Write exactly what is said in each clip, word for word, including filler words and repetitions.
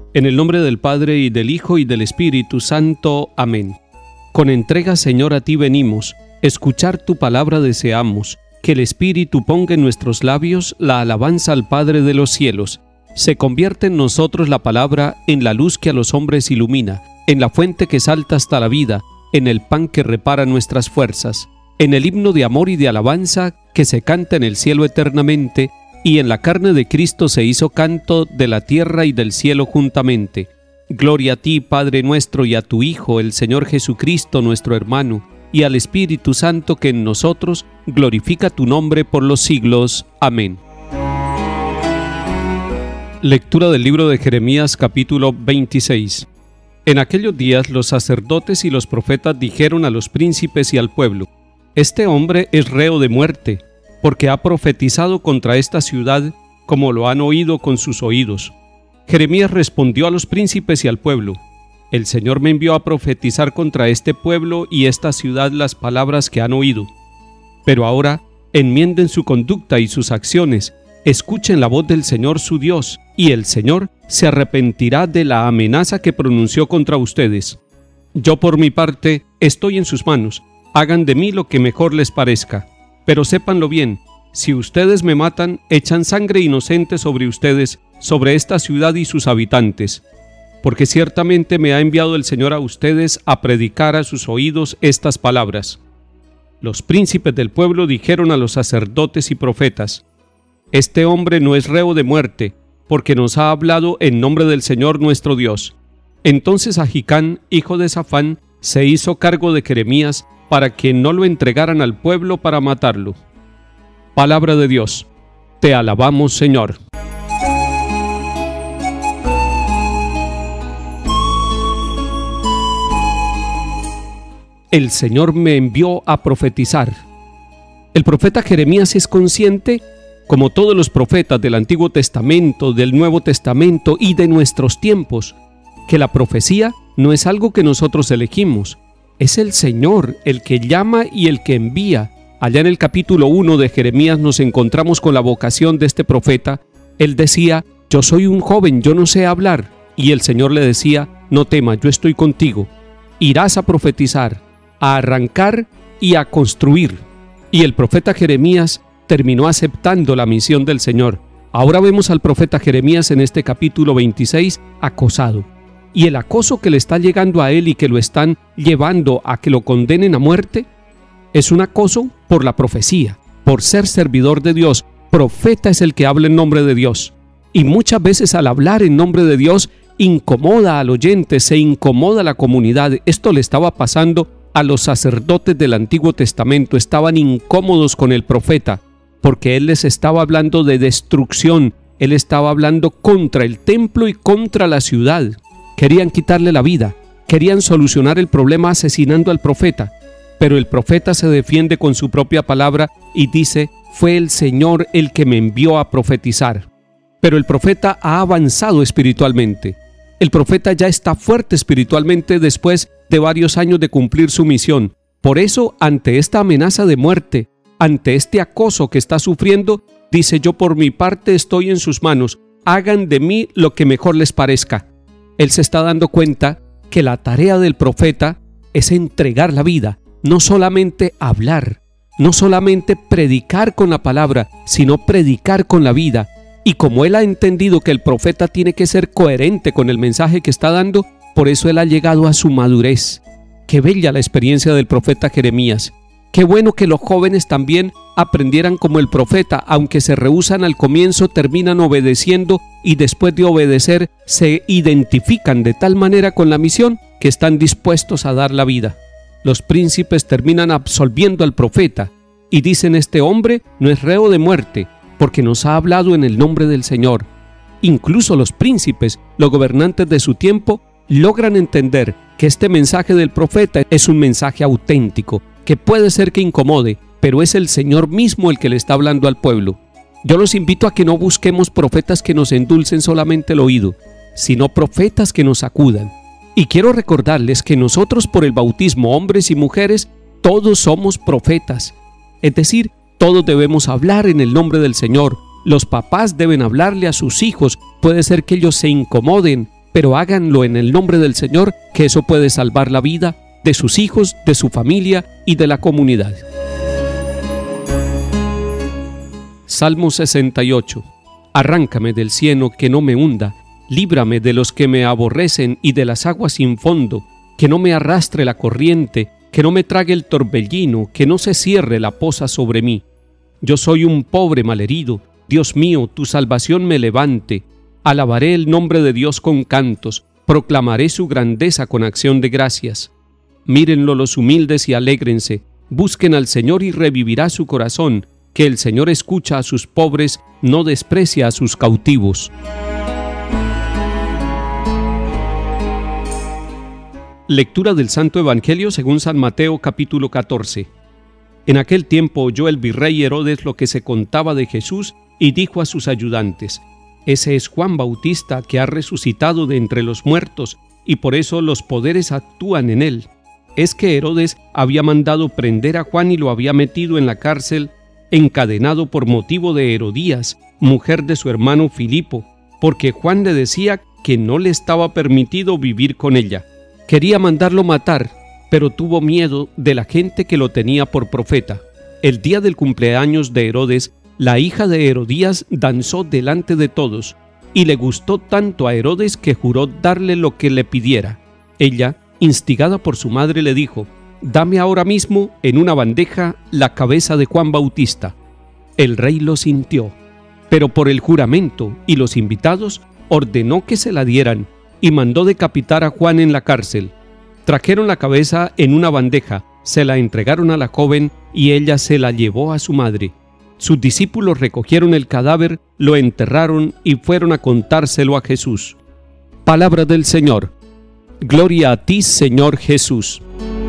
En el nombre del Padre, y del Hijo, y del Espíritu Santo. Amén. Con entrega, Señor, a ti venimos, escuchar tu palabra deseamos, que el Espíritu ponga en nuestros labios la alabanza al Padre de los cielos. Se convierte en nosotros la palabra en la luz que a los hombres ilumina, en la fuente que salta hasta la vida, en el pan que repara nuestras fuerzas, en el himno de amor y de alabanza que se canta en el cielo eternamente, y en la carne de Cristo se hizo canto de la tierra y del cielo juntamente. Gloria a ti, Padre nuestro, y a tu Hijo, el Señor Jesucristo, nuestro hermano, y al Espíritu Santo que en nosotros glorifica tu nombre por los siglos. Amén. Lectura del libro de Jeremías, capítulo veintiséis. En aquellos días los sacerdotes y los profetas dijeron a los príncipes y al pueblo: Este hombre es reo de muerte, porque ha profetizado contra esta ciudad, como lo han oído con sus oídos. Jeremías respondió a los príncipes y al pueblo: El Señor me envió a profetizar contra este pueblo y esta ciudad las palabras que han oído. Pero ahora enmienden su conducta y sus acciones, escuchen la voz del Señor su Dios, y el Señor se arrepentirá de la amenaza que pronunció contra ustedes. Yo por mi parte estoy en sus manos, hagan de mí lo que mejor les parezca. Pero sépanlo bien, si ustedes me matan, echan sangre inocente sobre ustedes, sobre esta ciudad y sus habitantes. Porque ciertamente me ha enviado el Señor a ustedes a predicar a sus oídos estas palabras. Los príncipes del pueblo dijeron a los sacerdotes y profetas: Este hombre no es reo de muerte, porque nos ha hablado en nombre del Señor nuestro Dios. Entonces Ahicam, hijo de Safán, se hizo cargo de Jeremías para que no lo entregaran al pueblo para matarlo. Palabra de Dios. Te alabamos, Señor. El Señor me envió a profetizar. El profeta Jeremías es consciente, como todos los profetas del Antiguo Testamento, del Nuevo Testamento y de nuestros tiempos, que la profecía no es algo que nosotros elegimos. Es el Señor el que llama y el que envía. Allá en el capítulo uno de Jeremías nos encontramos con la vocación de este profeta. Él decía: yo soy un joven, yo no sé hablar. Y el Señor le decía: no temas, yo estoy contigo. Irás a profetizar, a arrancar y a construir. Y el profeta Jeremías terminó aceptando la misión del Señor. Ahora vemos al profeta Jeremías en este capítulo veintiséis acosado. Y el acoso que le está llegando a él y que lo están llevando a que lo condenen a muerte es un acoso por la profecía, por ser servidor de Dios. Profeta es el que habla en nombre de Dios. Y muchas veces al hablar en nombre de Dios incomoda al oyente, se incomoda a la comunidad. Esto le estaba pasando a los sacerdotes del Antiguo Testamento. Estaban incómodos con el profeta porque él les estaba hablando de destrucción. Él estaba hablando contra el templo y contra la ciudad. Querían quitarle la vida, querían solucionar el problema asesinando al profeta, pero el profeta se defiende con su propia palabra y dice: fue el Señor el que me envió a profetizar. Pero el profeta ha avanzado espiritualmente. El profeta ya está fuerte espiritualmente después de varios años de cumplir su misión. Por eso, ante esta amenaza de muerte, ante este acoso que está sufriendo, dice: yo por mi parte estoy en sus manos, hagan de mí lo que mejor les parezca. Él se está dando cuenta que la tarea del profeta es entregar la vida, no solamente hablar, no solamente predicar con la palabra, sino predicar con la vida. Y como él ha entendido que el profeta tiene que ser coherente con el mensaje que está dando, por eso él ha llegado a su madurez. Qué bella la experiencia del profeta Jeremías. Qué bueno que los jóvenes también aprendieran como el profeta, aunque se rehúsan al comienzo, terminan obedeciendo y después de obedecer se identifican de tal manera con la misión que están dispuestos a dar la vida. Los príncipes terminan absolviendo al profeta y dicen: este hombre no es reo de muerte, porque nos ha hablado en el nombre del Señor. Incluso los príncipes, los gobernantes de su tiempo, logran entender que este mensaje del profeta es un mensaje auténtico, que puede ser que incomode, pero es el Señor mismo el que le está hablando al pueblo. Yo los invito a que no busquemos profetas que nos endulcen solamente el oído, sino profetas que nos acudan. Y quiero recordarles que nosotros, por el bautismo, hombres y mujeres, todos somos profetas. Es decir, todos debemos hablar en el nombre del Señor. Los papás deben hablarle a sus hijos. Puede ser que ellos se incomoden pero háganlo en el nombre del Señor, que eso puede salvar la vida de sus hijos, de su familia y de la comunidad. Salmo sesenta y ocho. Arráncame del cieno que no me hunda, líbrame de los que me aborrecen y de las aguas sin fondo, que no me arrastre la corriente, que no me trague el torbellino, que no se cierre la poza sobre mí. Yo soy un pobre malherido, Dios mío, tu salvación me levante. Alabaré el nombre de Dios con cantos, proclamaré su grandeza con acción de gracias. Mírenlo los humildes y alégrense, busquen al Señor y revivirá su corazón, que el Señor escucha a sus pobres, no desprecia a sus cautivos. Lectura del Santo Evangelio según San Mateo capítulo catorce. En aquel tiempo oyó el virrey Herodes lo que se contaba de Jesús y dijo a sus ayudantes: Ese es Juan Bautista, que ha resucitado de entre los muertos, y por eso los poderes actúan en él. Es que Herodes había mandado prender a Juan y lo había metido en la cárcel, encadenado por motivo de Herodías, mujer de su hermano Filipo, porque Juan le decía que no le estaba permitido vivir con ella. Quería mandarlo matar, pero tuvo miedo de la gente que lo tenía por profeta. El día del cumpleaños de Herodes, la hija de Herodías danzó delante de todos, y le gustó tanto a Herodes que juró darle lo que le pidiera. Ella, instigada por su madre, le dijo: «Dame ahora mismo en una bandeja la cabeza de Juan Bautista». El rey lo sintió, pero por el juramento y los invitados ordenó que se la dieran y mandó decapitar a Juan en la cárcel. Trajeron la cabeza en una bandeja, se la entregaron a la joven y ella se la llevó a su madre. Sus discípulos recogieron el cadáver, lo enterraron y fueron a contárselo a Jesús. Palabra del Señor. Gloria a ti, Señor Jesús.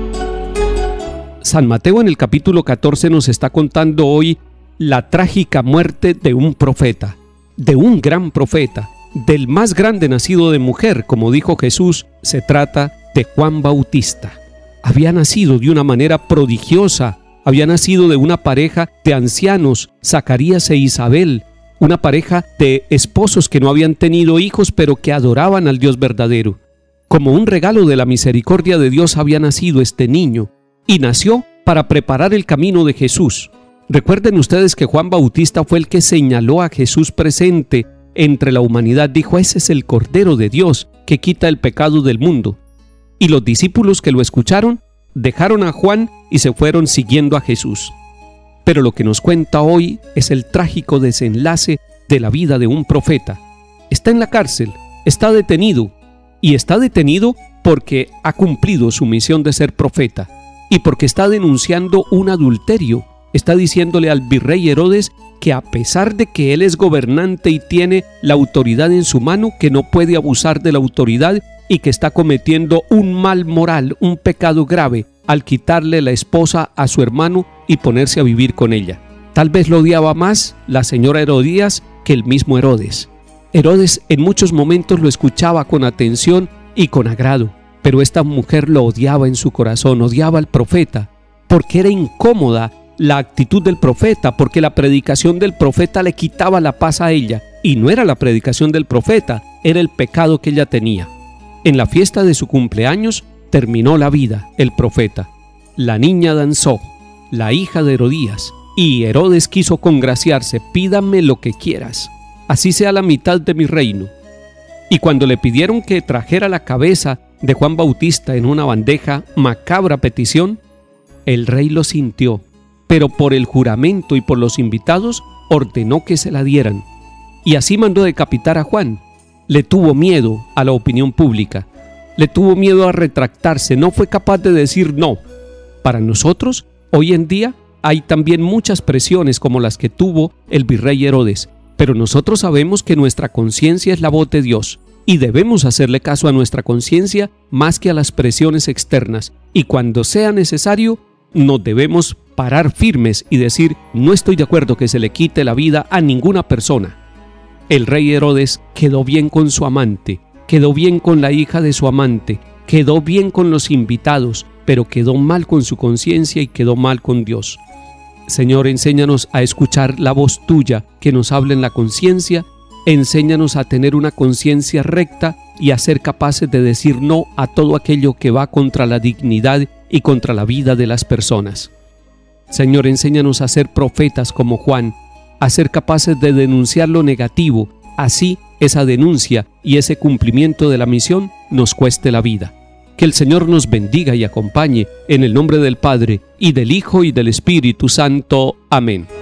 San Mateo en el capítulo catorce nos está contando hoy la trágica muerte de un profeta, de un gran profeta, del más grande nacido de mujer, como dijo Jesús. Se trata de Juan Bautista. Había nacido de una manera prodigiosa, había nacido de una pareja de ancianos, Zacarías e Isabel, una pareja de esposos que no habían tenido hijos, pero que adoraban al Dios verdadero. Como un regalo de la misericordia de Dios había nacido este niño, y nació para preparar el camino de Jesús. Recuerden ustedes que Juan Bautista fue el que señaló a Jesús presente entre la humanidad. Dijo: ese es el Cordero de Dios que quita el pecado del mundo. Y los discípulos que lo escucharon dejaron a Juan y se fueron siguiendo a Jesús. Pero lo que nos cuenta hoy es el trágico desenlace de la vida de un profeta. Está en la cárcel, está detenido, y está detenido porque ha cumplido su misión de ser profeta y porque está denunciando un adulterio. Está diciéndole al virrey Herodes que a pesar de que él es gobernante y tiene la autoridad en su mano, que no puede abusar de la autoridad y que está cometiendo un mal moral, un pecado grave, al quitarle la esposa a su hermano y ponerse a vivir con ella. Tal vez lo odiaba más la señora Herodías que el mismo Herodes. Herodes en muchos momentos lo escuchaba con atención y con agrado, pero esta mujer lo odiaba en su corazón, odiaba al profeta, porque era incómoda la actitud del profeta, porque la predicación del profeta le quitaba la paz a ella, y no era la predicación del profeta, era el pecado que ella tenía. En la fiesta de su cumpleaños terminó la vida el profeta. La niña danzó, la hija de Herodías, y Herodes quiso congraciarse: pídame lo que quieras, así sea la mitad de mi reino. Y cuando le pidieron que trajera la cabeza de Juan Bautista en una bandeja, macabra petición, el rey lo sintió, pero por el juramento y por los invitados ordenó que se la dieran. Y así mandó decapitar a Juan. Le tuvo miedo a la opinión pública, le tuvo miedo a retractarse, no fue capaz de decir no. Para nosotros, hoy en día, hay también muchas presiones como las que tuvo el virrey Herodes, pero nosotros sabemos que nuestra conciencia es la voz de Dios y debemos hacerle caso a nuestra conciencia más que a las presiones externas, y cuando sea necesario, nos debemos parar firmes y decir: no estoy de acuerdo que se le quite la vida a ninguna persona. El rey Herodes quedó bien con su amante, quedó bien con la hija de su amante, quedó bien con los invitados, pero quedó mal con su conciencia y quedó mal con Dios. Señor, enséñanos a escuchar la voz tuya que nos habla en la conciencia, enséñanos a tener una conciencia recta y a ser capaces de decir no a todo aquello que va contra la dignidad y contra la vida de las personas. Señor, enséñanos a ser profetas como Juan, a ser capaces de denunciar lo negativo, así esa denuncia y ese cumplimiento de la misión nos cueste la vida. Que el Señor nos bendiga y acompañe en el nombre del Padre, y del Hijo, y del Espíritu Santo. Amén.